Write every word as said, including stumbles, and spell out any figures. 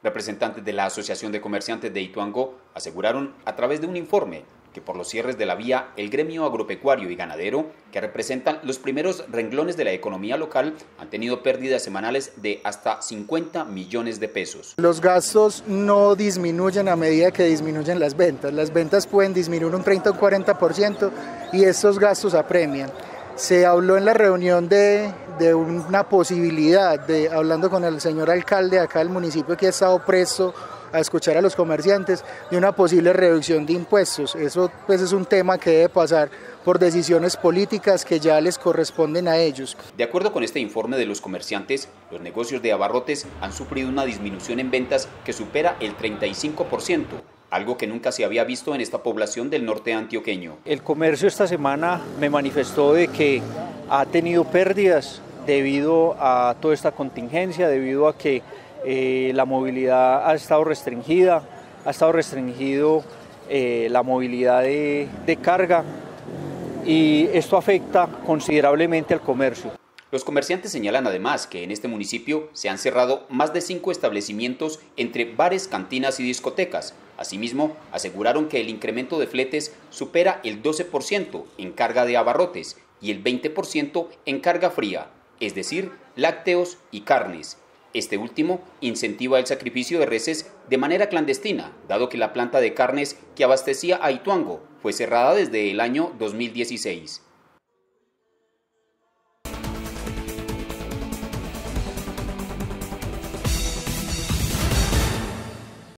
Representantes de la Asociación de Comerciantes de Ituango aseguraron a través de un informe que por los cierres de la vía, el gremio agropecuario y ganadero, que representan los primeros renglones de la economía local, han tenido pérdidas semanales de hasta cincuenta millones de pesos. Los gastos no disminuyen a medida que disminuyen las ventas. Las ventas pueden disminuir un treinta o un cuarenta por ciento y estos gastos apremian. Se habló en la reunión de, de una posibilidad, de, hablando con el señor alcalde acá del municipio que ha estado presto a escuchar a los comerciantes, de una posible reducción de impuestos. Eso pues es un tema que debe pasar por decisiones políticas que ya les corresponden a ellos. De acuerdo con este informe de los comerciantes, los negocios de abarrotes han sufrido una disminución en ventas que supera el treinta y cinco por ciento. Algo que nunca se había visto en esta población del norte antioqueño. El comercio esta semana me manifestó de que ha tenido pérdidas debido a toda esta contingencia, debido a que eh, la movilidad ha estado restringida, ha estado restringido eh, la movilidad de, de carga y esto afecta considerablemente al comercio. Los comerciantes señalan además que en este municipio se han cerrado más de cinco establecimientos entre bares, cantinas y discotecas. Asimismo, aseguraron que el incremento de fletes supera el doce por ciento en carga de abarrotes y el veinte por ciento en carga fría, es decir, lácteos y carnes. Este último incentiva el sacrificio de reses de manera clandestina, dado que la planta de carnes que abastecía a Ituango fue cerrada desde el año dos mil dieciséis.